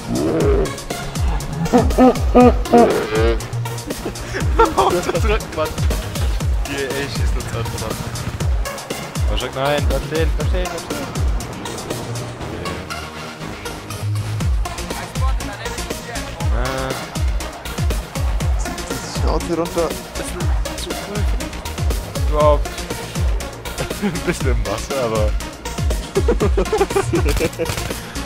Auf zu drücken, Mann. Hier, ey, schießt uns an, verdammt. Oh, Jack, nein, bleib stehen, bleib stehen, bleib stehen. Ich hau hier runter. Das ist zu cool. Überhaupt. Ein bisschen im Wasser, aber...